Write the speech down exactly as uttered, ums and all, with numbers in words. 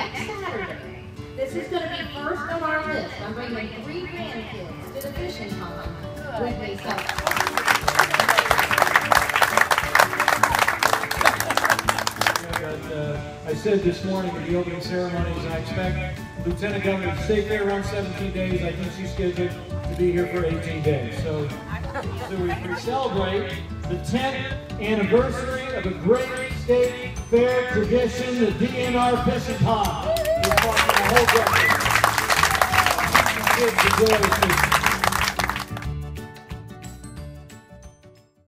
next Saturday. This is going to be first on our list. I'm bringing three grandkids to the fishing pond with me. So. But, uh, I said this morning at the opening ceremonies, I expect Lieutenant Governor to stay there around seventeen days. I think she's scheduled to be here for eighteen days. So, so we, we celebrate the tenth anniversary of a great state fair tradition, the D N R Fishing Pond. We're talking the whole country. Kids enjoy the